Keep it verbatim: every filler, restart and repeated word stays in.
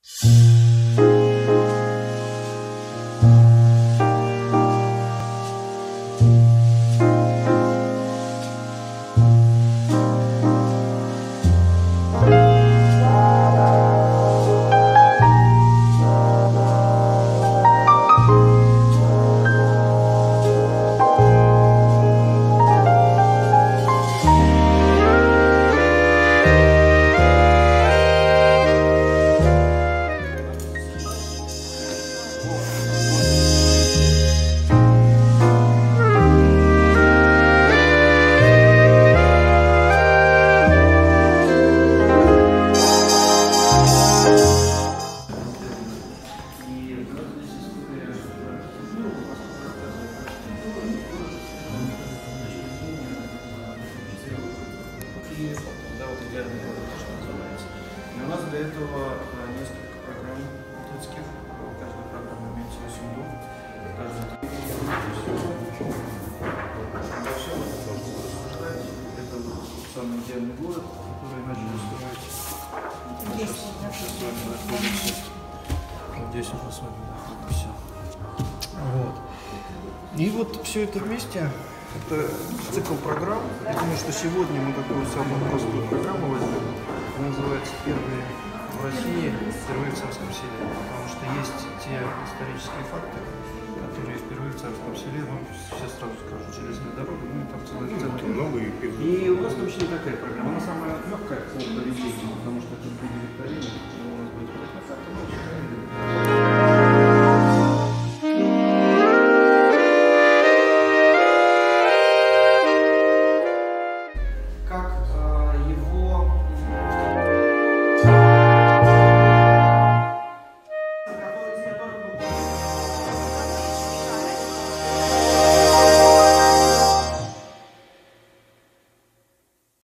Да, вот идеальный город, что называется. И у нас для этого несколько программ детских. Каждая программа имеет свою семью. Это вот самый идеальный город, который начали строить. Здесь уже с вами находимся. Вот. И вот все это вместе. Это цикл программ. Я думаю, что сегодня мы такую самую простую программу возьмем. Она называется «Первые в России, впервые в Царском селе». Потому что есть те исторические факты, которые впервые в Царском селе, ну, все сразу скажут, железная дорога, ну, там целый центр. И у нас вообще такая программа. Она самая легкая по поведению, потому что это будет викторина.